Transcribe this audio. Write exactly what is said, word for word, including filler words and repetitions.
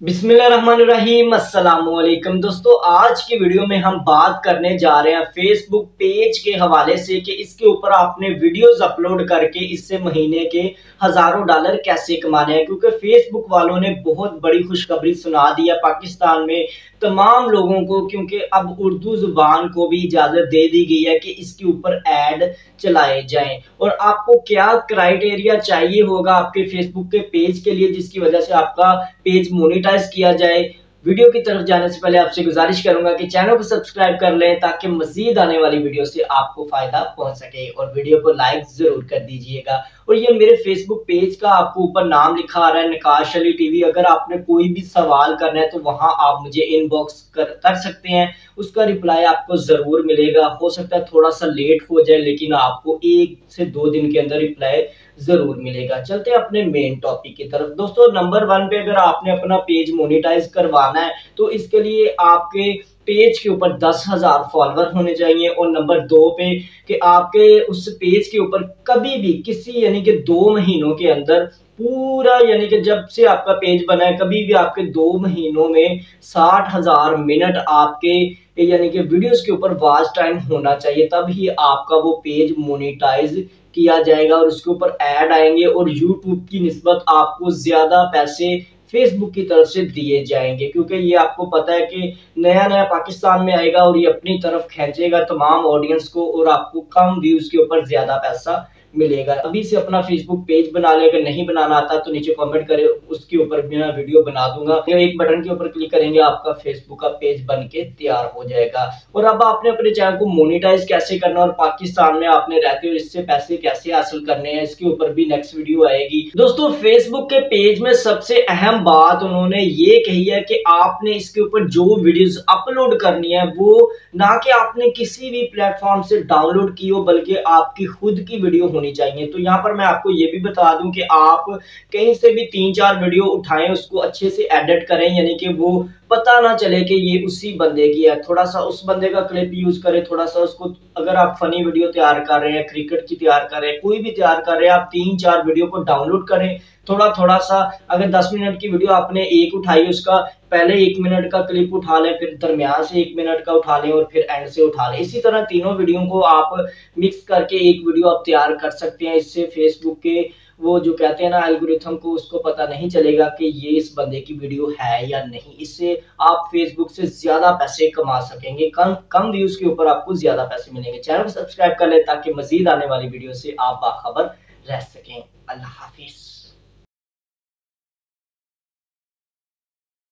बिस्मिल्लाहिर्रहमानिर्रहीम, अस्सलामुअलैकुम दोस्तों। आज की वीडियो में हम बात करने जा रहे हैं फेसबुक पेज के हवाले से कि इसके ऊपर आपने वीडियोस अपलोड करके इससे महीने के हजारों डॉलर कैसे कमाने हैं, क्योंकि फेसबुक वालों ने बहुत बड़ी खुशखबरी सुना दी है पाकिस्तान में तमाम लोगों को, क्योंकि अब उर्दू जुबान को भी इजाजत दे दी गई है कि इसके ऊपर ऐड चलाए जाएं। और आपको क्या क्राइटेरिया चाहिए होगा आपके फेसबुक के पेज के लिए जिसकी वजह से आपका पेज मोनेटाइज किया जाए। वीडियो की तरफ जाने से पहले आपसे गुजारिश करूंगा कि चैनल को सब्सक्राइब कर लें ताकि मजीद आने वाली वीडियो से आपको फायदा पहुंच सके, और वीडियो को लाइक जरूर कर दीजिएगा। और ये मेरे फेसबुक पेज का आपको ऊपर नाम लिखा आ रहा है, नकाश अली टीवी। अगर आपने कोई भी सवाल करना है तो वहां आप मुझे इनबॉक्स कर, कर सकते हैं, उसका रिप्लाई आपको जरूर मिलेगा। हो सकता है थोड़ा सा लेट हो जाए, लेकिन आपको एक से दो दिन के अंदर रिप्लाई जरूर मिलेगा। चलते हैं अपने मेन टॉपिक की तरफ। दोस्तों, नंबर वन पे अगर आपने अपना पेज मोनेटाइज करवाना है तो इसके लिए आपके पेज के ऊपर दस हजार फॉलोअर होने चाहिए। और नंबर दो पे कि आपके उस पेज के ऊपर कभी भी किसी यानी कि दो महीनों के अंदर पूरा, यानी कि जब से आपका पेज बना है कभी भी आपके दो महीनों में साठ हजार मिनट आपके यानी कि वीडियोस के ऊपर वॉच टाइम होना चाहिए, तब ही आपका वो पेज मोनेटाइज किया जाएगा और उसके ऊपर ऐड आएंगे और यूट्यूब की निस्बत आपको ज्यादा पैसे फेसबुक की तरफ से दिए जाएंगे। क्योंकि ये आपको पता है कि नया नया पाकिस्तान में आएगा और ये अपनी तरफ खींचेगा तमाम ऑडियंस को, और आपको कम व्यूज के ऊपर ज्यादा पैसा मिलेगा। अभी से अपना फेसबुक पेज बना ले। अगर नहीं बनाना आता तो नीचे कमेंट करें, उसके ऊपर मैं वीडियो बना दूंगा। एक बटन के ऊपर क्लिक करेंगे, आपका फेसबुक का पेज बन के तैयार हो जाएगा। और अब आपने अपने चैनल को मोनेटाइज कैसे करना और पाकिस्तान में आपने रहते हो इससे पैसे कैसे हासिल करने हैं, इसके ऊपर भी नेक्स्ट वीडियो आएगी। दोस्तों, फेसबुक के पेज में सबसे अहम बात उन्होंने ये कही है कि आपने इसके ऊपर जो वीडियोस अपलोड करनी है वो ना कि आपने किसी भी प्लेटफॉर्म से डाउनलोड की हो, बल्कि आपकी खुद की वीडियो होनी चाहिए। तो यहाँ पर मैं आपको ये भी बता दूं कि आप कहीं से भी तीन चार वीडियो उठाएं, उसको अच्छे से एडिट करें, यानी कि वो पता ना चले कि ये उसी बंदे की है। थोड़ा सा उस बंदे का क्लिप यूज करें, थोड़ा सा उसको, अगर आप फनी वीडियो तैयार कर रहे हैं, क्रिकेट की तैयार कर रहे हैं, कोई भी तैयार कर रहे हैं, आप तीन चार वीडियो को डाउनलोड करें थोड़ा थोड़ा सा। अगर दस मिनट की वीडियो आपने एक उठाई, उसका पहले एक मिनट का क्लिप उठा लें, फिर दरमियान से एक मिनट का उठा लें और फिर एंड से उठा लें। इसी तरह तीनों वीडियो को आप मिक्स करके एक वीडियो आप तैयार कर सकते हैं। इससे फेसबुक के वो जो कहते हैं ना एल्गोरिथम को, उसको पता नहीं चलेगा कि ये इस बंदे की वीडियो है या नहीं। इससे आप फेसबुक से ज्यादा पैसे कमा सकेंगे, कम कम व्यूज के ऊपर आपको ज्यादा पैसे मिलेंगे। चैनल को सब्सक्राइब कर ले ताकि मजीद आने वाली वीडियो से आप बाखबर रह सकें। अल्लाह हाफिज।